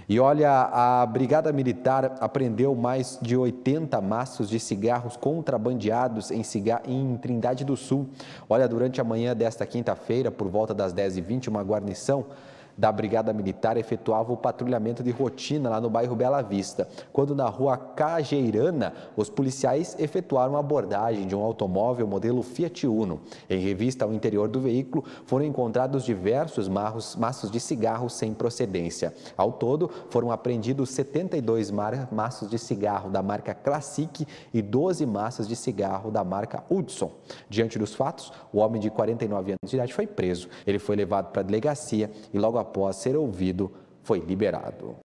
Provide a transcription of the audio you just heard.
E olha, a Brigada Militar apreendeu mais de 80 maços de cigarros contrabandeados em Trindade do Sul. Olha, durante a manhã desta quinta-feira, por volta das 10h20, uma guarnição da Brigada Militar efetuava o patrulhamento de rotina lá no bairro Bela Vista, quando na rua Cajeirana, os policiais efetuaram a abordagem de um automóvel modelo Fiat Uno. Em revista ao interior do veículo, foram encontrados diversos maços de cigarros sem procedência. Ao todo, foram apreendidos 72 maços de cigarro da marca Classic e 12 maços de cigarro da marca Hudson. Diante dos fatos, o homem de 49 anos de idade foi preso. Ele foi levado para a delegacia e logo após ser ouvido, foi liberado.